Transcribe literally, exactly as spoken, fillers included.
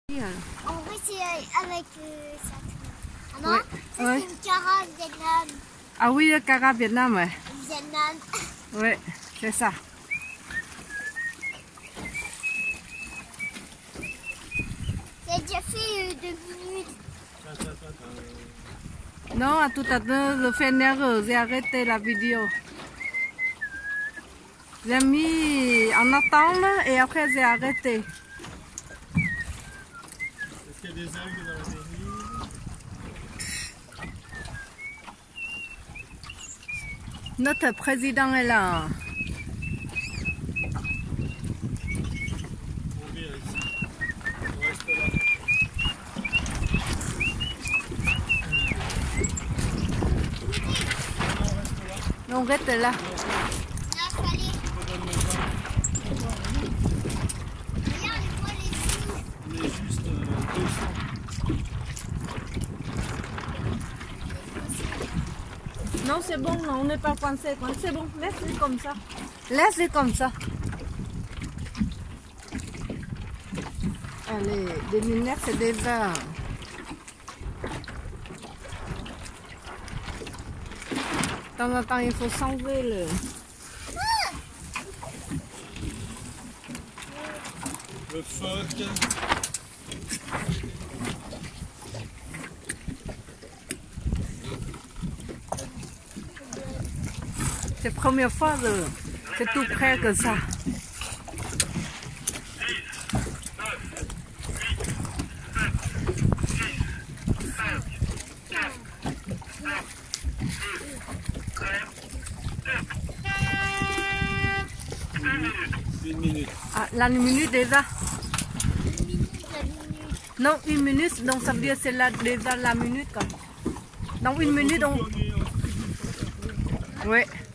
En vrai, c'est avec euh, ça. Ah non, ouais. ça Ouais. c'est une cara Vietnam. Ah oui, le cara Vietnam, ouais. Vietnam. Oui, c'est ça. J'ai déjà fait euh, deux minutes. Non, à tout à l'heure, je fais une erreur, j'ai arrêté la vidéo. J'ai mis en attente et après j'ai arrêté. Est-ce qu'il y a des algues dans la mairie? Notre président est là. On vérifie. On reste là. On reste là. Là, fallait. Regarde, moi les sous. On est juste euh, deux cents. Non, c'est bon, on n'est pas coincé. C'est bon, laisse-le comme ça. Laisse-le comme ça. Allez, des minutes, c'est déjà. De temps en temps, il faut s'enlever le. Le phoque. C'est la première fois que c'est tout près que ça. Une minute. Ah, la minute déjà. Une minute, la minute. Non, une minute, donc ça veut dire que c'est là, déjà la minute. Comme. Donc une minute, on. Oui.